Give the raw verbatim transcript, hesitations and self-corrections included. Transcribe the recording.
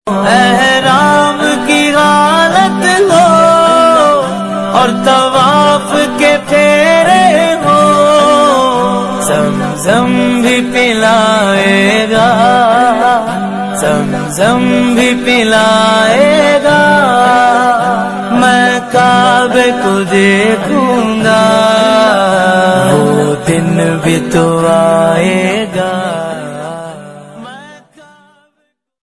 एहराम की हालत हो और तवाफ के फेरे हो, ज़मज़म भी पिलाएगा, ज़मज़म भी पिलाएगा। मैं काबे को देखूंगा, वो दिन भी तो आएगा।